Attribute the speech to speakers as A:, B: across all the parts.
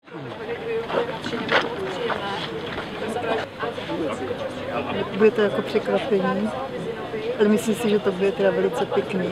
A: Bude to jako překvapení, ale myslím si, že to bude teda velice pěkný.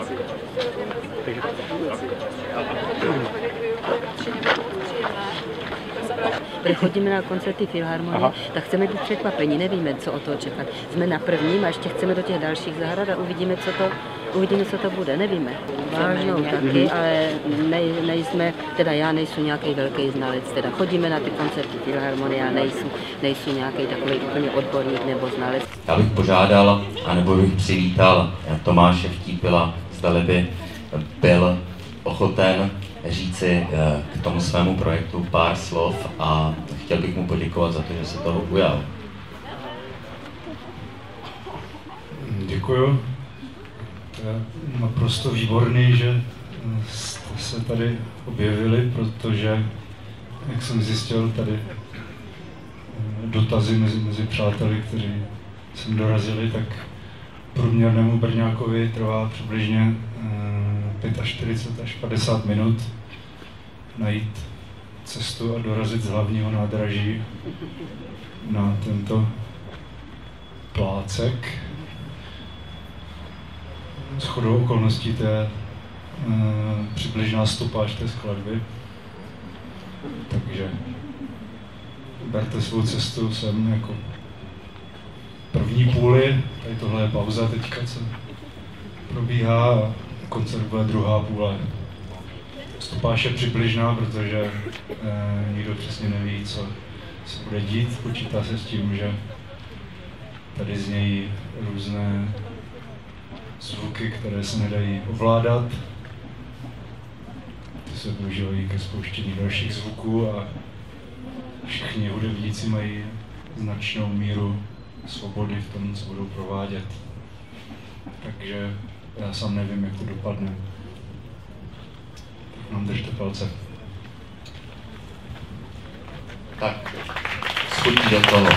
B: Když chodíme na koncerty Filharmonie, tak chceme být překvapení, nevíme, co od toho čekat. Jsme na prvním a ještě chceme do těch dalších zahrad a uvidíme, co to bude, nevíme. Vážnou taky, ale nejsme, teda já nejsem nějaký velký znalec, teda chodíme na ty koncerty Filharmonie a nejsem nějaký takový úplně odborník nebo znalec.
C: Já bych požádal, anebo bych přivítal Tomáše Vtípila, zdali by byl ochoten říci k tomu svému projektu pár slov a chtěl bych mu poděkovat za to, že se toho ujal.
D: Děkuju. To je naprosto výborný, že jste se tady objevili, protože, jak jsem zjistil, tady dotazy mezi přáteli, kteří sem dorazili, tak průměrnému Brňákovi trvá přibližně 45 až 50 minut najít cestu a dorazit z hlavního nádraží na tento plácek. Shodou okolností to je přibližná stopáž té skladby, takže berte svou cestu sem jako první půli, tady tohle je pauza teďka, co probíhá a koncert bude druhá půle. Stopáž je přibližná, protože nikdo přesně neví, co se bude dít. Počítá se s tím, že tady znějí různé zvuky, které se nedají ovládat. Ty se používají ke spouštění dalších zvuků a všichni hudebníci mají značnou míru svobody v tom, co budou provádět. Takže já sám nevím, jak to dopadne. Tak nám držte palce.
C: Tak, schudí do toho.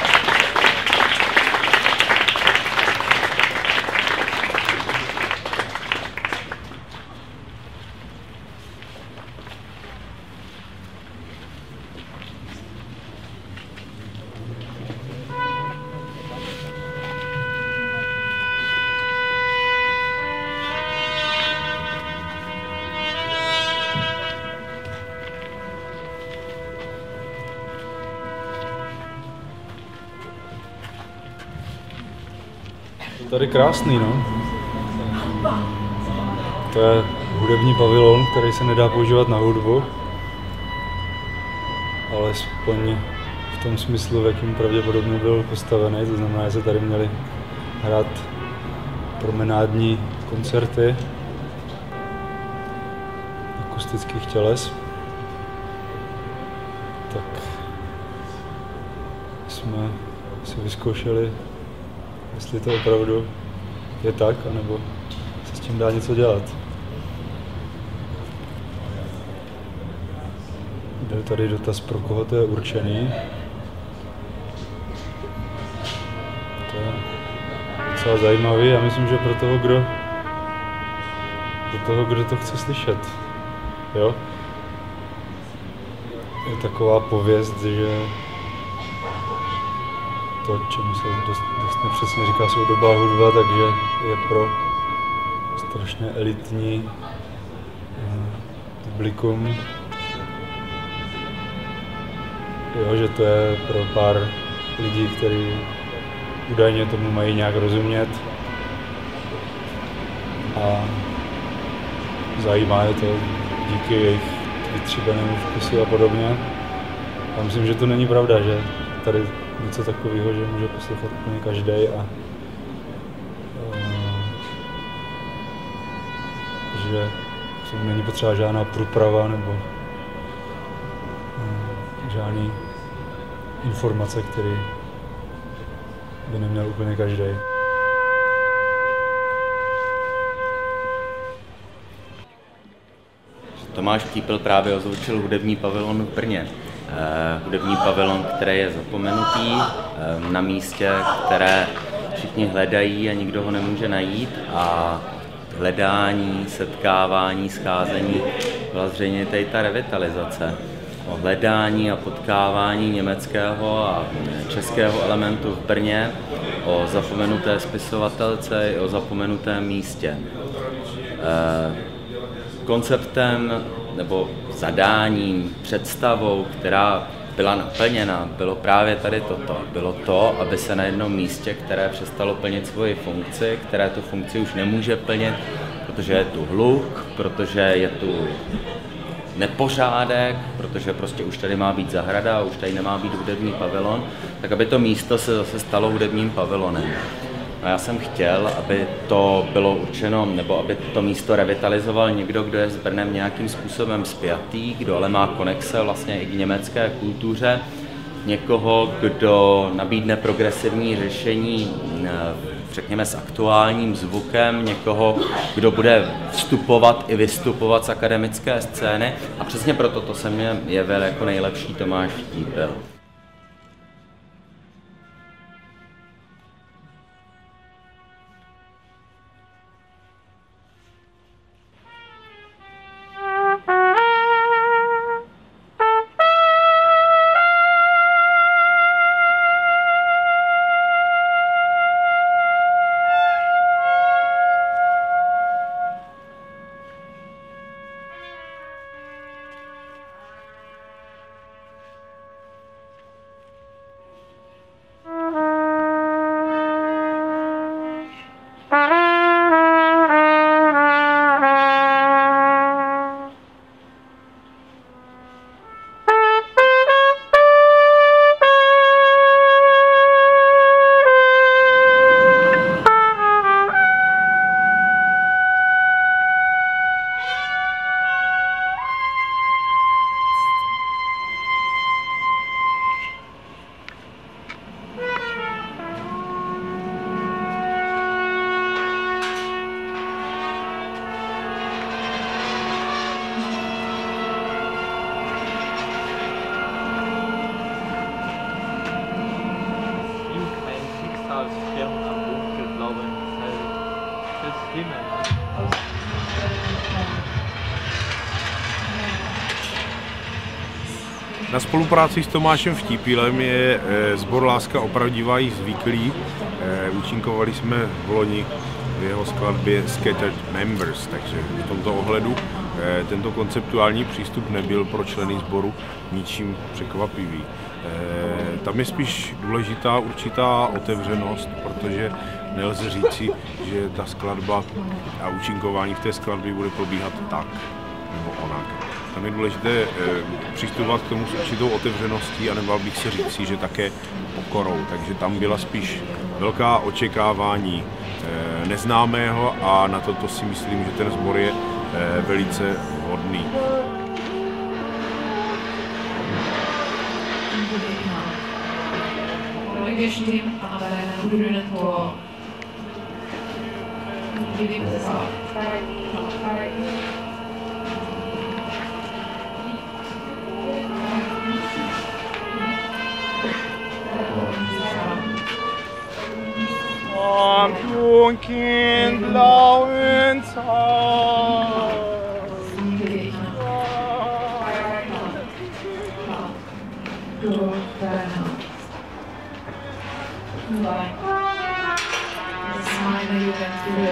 D: Tady krásný, no. To je hudební pavilon, který se nedá používat na hudbu, alespoň v tom smyslu, v jakým pravděpodobně byl postavený, to znamená, že se tady měli hrát promenádní koncerty akustických těles. Tak jsme si vyzkoušeli, jestli to opravdu je tak, anebo se s tím dá něco dělat. Jde tady dotaz, pro koho to je určený. To je docela zajímavý. Já myslím, že pro toho, kdo to chce slyšet. Jo? Je taková pověst, že to, čemu se dost nepřesně říká soudobá hudba, takže je pro strašně elitní publikum. Jo, že to je pro pár lidí, kteří údajně tomu mají nějak rozumět a zajímá je to díky jejich vytříbenému vkusu a podobně. Já myslím, že to není pravda, že tady něco takového, že může poslouchat úplně každý a že není potřeba žádná průprava nebo žádný informace, které by neměl úplně každý.
C: Tomáš Vtípil právě ozvučil hudební pavilon v Brně. Hudební pavilon, který je zapomenutý, na místě, které všichni hledají a nikdo ho nemůže najít, a hledání, setkávání, scházení byla zřejmě tady ta revitalizace.
E: o hledání a potkávání německého a českého elementu v Brně, o zapomenuté spisovatelce i o zapomenutém místě. Konceptem nebo zadáním, představou, která byla naplněna, bylo právě tady toto. Bylo to, aby se na jednom místě, které přestalo plnit svoji funkci, které tu funkci už nemůže plnit, protože je tu hluk, protože je tu nepořádek, protože prostě už tady má být zahrada a už tady nemá být hudební pavilon, tak aby to místo se zase stalo hudebním pavilonem. A já jsem chtěl, aby to bylo určeno, nebo aby to místo revitalizoval někdo, kdo je s Brnem nějakým způsobem spjatý, kdo ale má konexe vlastně i k německé kultuře, někoho, kdo nabídne progresivní řešení, řekněme s aktuálním zvukem, někoho, kdo bude vstupovat i vystupovat z akademické scény. A přesně proto to se mě jevil jako nejlepší Tomáš Vtípil.
F: Na spolupráci s Tomášem Vtípilem je sbor Láska opravdivá již zvyklý. Účinkovali jsme v loni v jeho skladbě Scattered Members, takže v tomto ohledu tento konceptuální přístup nebyl pro členy sboru ničím překvapivý. Tam je spíš důležitá určitá otevřenost, protože nelze říci, že ta skladba a účinkování v té skladbě bude probíhat tak nebo onak. Tam je důležité přistupovat k tomu s určitou otevřeností a nebál bych se říci, že také pokorou. Takže tam byla spíš velká očekávání neznámého a na to si myslím, že ten sbor je velice vhodný.
G: Am dunklen blauen Tag.
H: Das ist meine Jugend.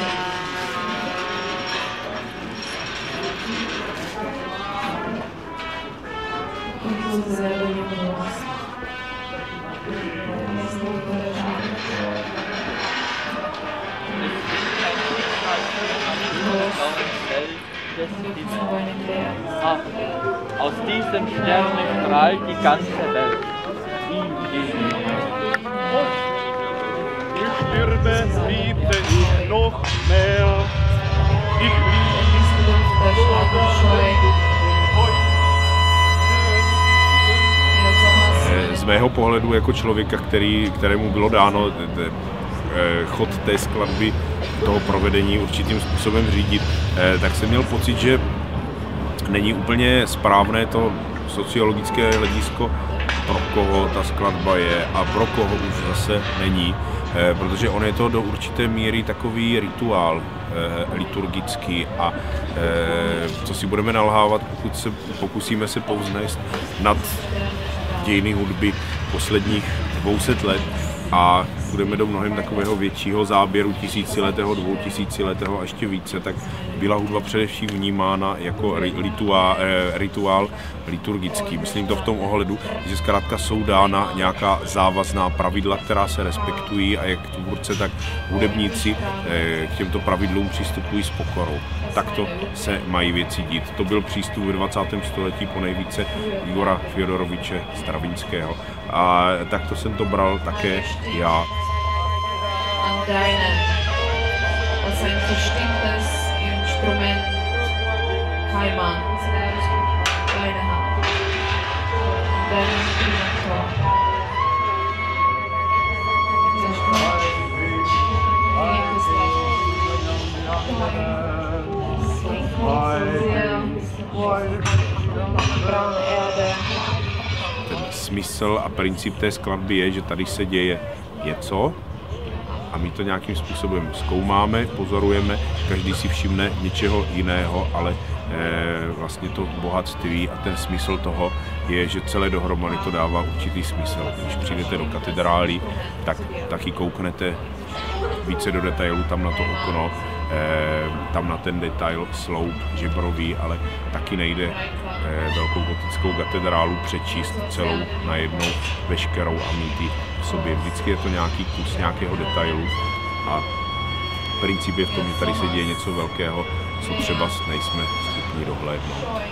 H: Und so selber Jugend.
G: Aus diesem Sterne strahlt die ganze Welt. Ich stürbe, liebte ich noch mehr. Ich
F: Z mého pohledu jako člověka, kterému bylo dáno chod té skladby, toho provedení určitým způsobem řídit, tak jsem měl pocit, že není úplně správné to sociologické hledisko, pro koho ta skladba je a pro koho už zase není. protože on je to do určité míry takový rituál liturgický a co si budeme nalhávat, pokud se pokusíme se povznést nad dějiny hudby posledních 200 let a budeme do mnohem takového většího záběru tisíciletého, 2000letého a ještě více, tak byla hudba především vnímána jako rituál liturgický. Myslím to v tom ohledu, že zkrátka jsou dána nějaká závazná pravidla, která se respektují a jak tvůrce, tak hudebníci k těmto pravidlům přistupují s pokorou. Takto se mají věci dít. To byl přístup v 20. století po nejvíce Igora Fjodoroviče Stravinského. A takto jsem to bral také já.
H: An deinen, als ein bestimmtes Instrument Heimat, deine Hand, dein Instrumentor.
F: Ten smysl a princip té skladby je, že tady se děje něco a my to nějakým způsobem zkoumáme, pozorujeme, každý si všimne něčeho jiného, ale vlastně to bohatství a ten smysl toho je, že celé dohromady to dává určitý smysl. Když přijdete do katedrály, tak taky kouknete více do detailu tam na to okno, tam na ten detail sloup žebrový, ale taky nejde velkou gotickou katedrálu přečíst celou najednou veškerou a mít ji v sobě. Vždycky je to nějaký kus nějakého detailu a princip je v tom, že tady se děje něco velkého, co třeba nejsme schopni dohlédnout.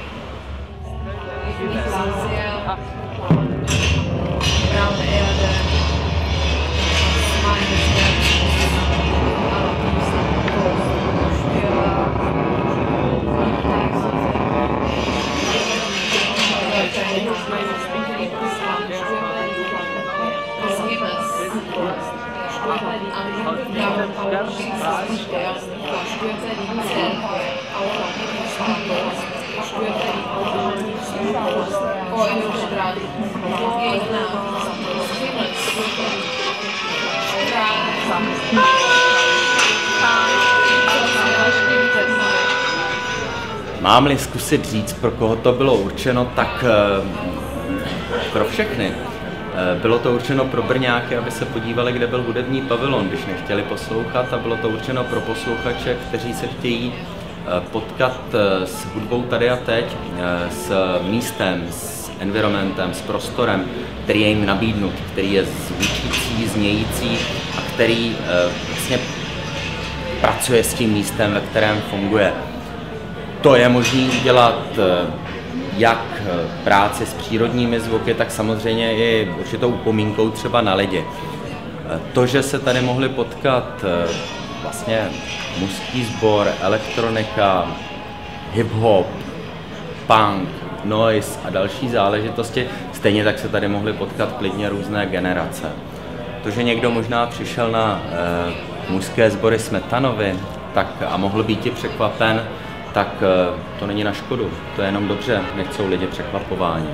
E: Mám-li zkusit říct, pro koho to bylo určeno, tak pro všechny. Bylo to určeno pro Brňáky, aby se podívali, kde byl hudební pavilon, když nechtěli poslouchat, a bylo to určeno pro posluchače, kteří se chtějí potkat s hudbou tady a teď, s místem, s environmentem, s prostorem, který je jim nabídnut, který je zvučící, znějící a který vlastně pracuje s tím místem, ve kterém funguje. To je možné udělat jak práci s přírodními zvuky, tak samozřejmě i určitou upomínkou třeba na lidi. To, že se tady mohli potkat vlastně mužský sbor, elektronika, hip-hop, punk, noise a další záležitosti, stejně tak se tady mohly potkat klidně různé generace. To, že někdo možná přišel na mužské sbory Smetanovy a mohl být i překvapen, tak to není na škodu, to je jenom dobře, nechcou lidi překvapování.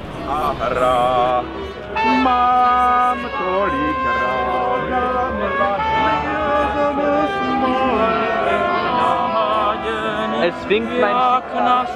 G: Mám tolik ráda,
I: Es winkt mein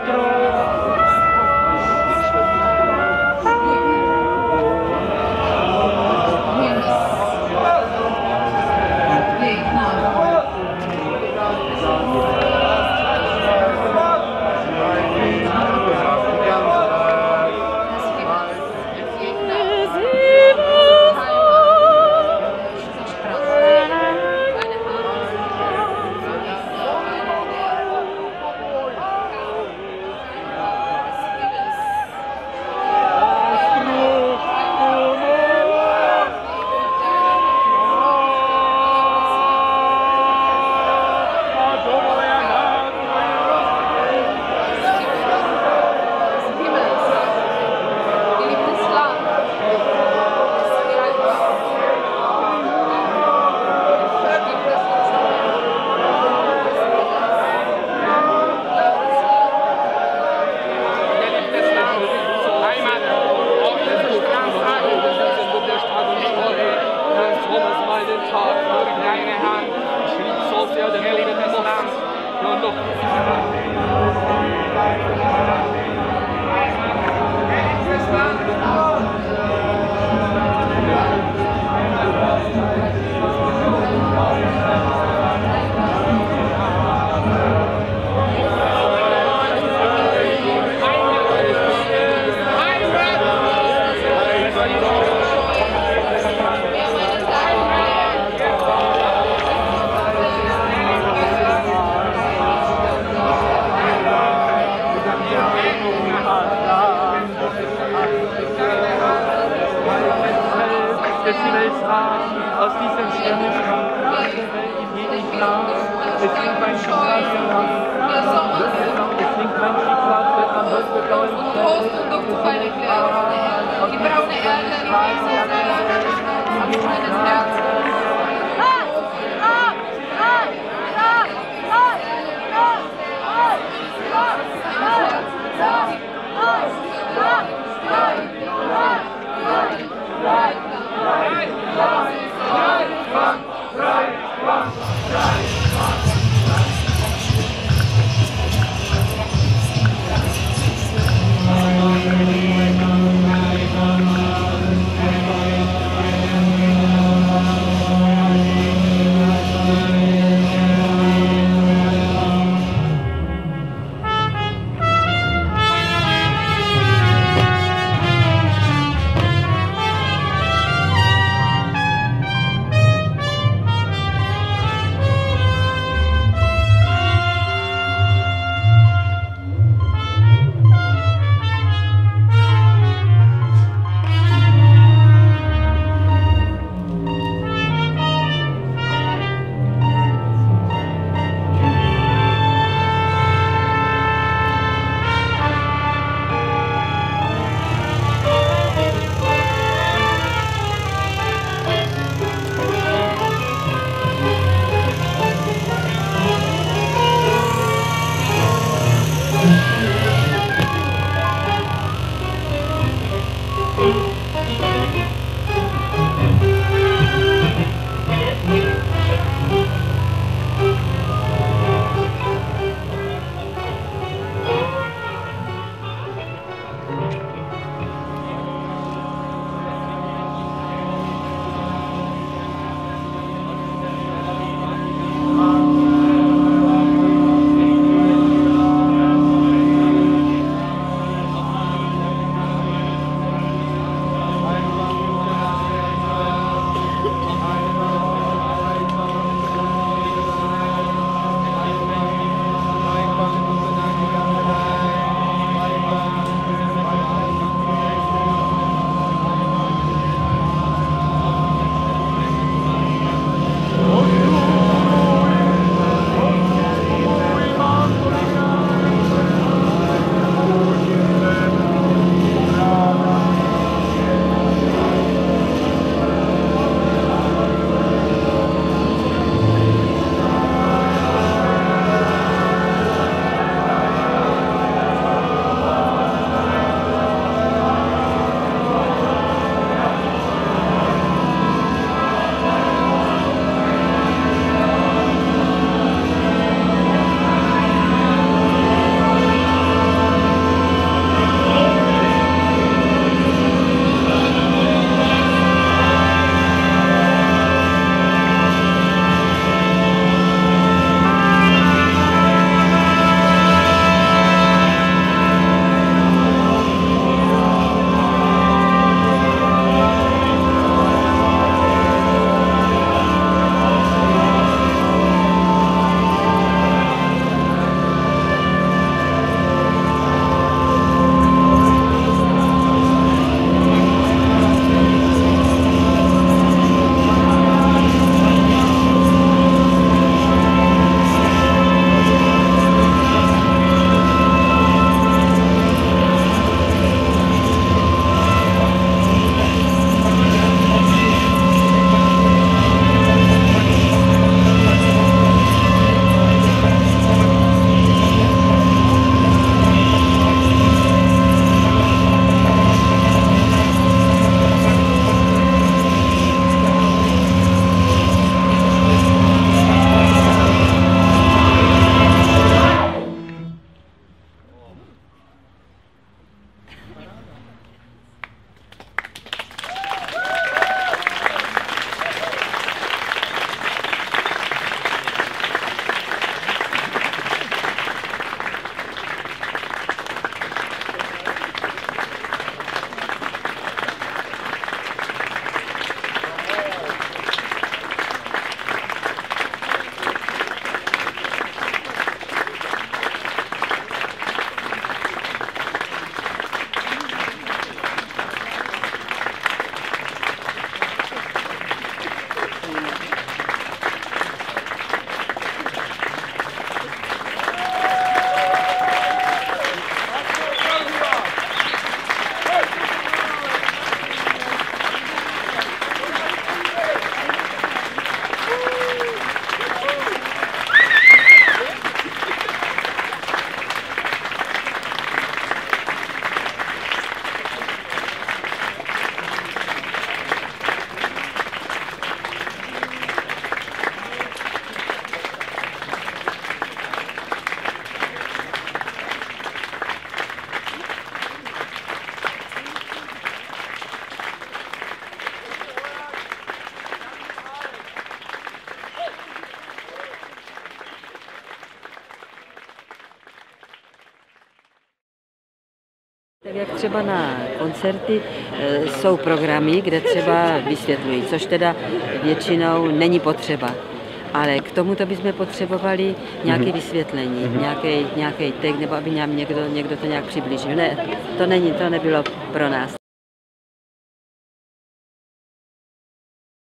I: die Welt tragen, aus diesem Sternenstrahl, in jedem Plan. Es klingt mein Schicksal für uns, es klingt mein Schicksal für am dunkelblauen
H: Die braune Erde, die weiße Erde, als meines Herzens.
J: Drei,
B: Tak jak třeba na koncerty jsou programy, kde třeba vysvětlují, což teda většinou není potřeba. Ale k tomuto bychom potřebovali nějaké vysvětlení, nějaký text, nebo aby nám někdo to nějak přiblížil. Ne, to nebylo pro nás.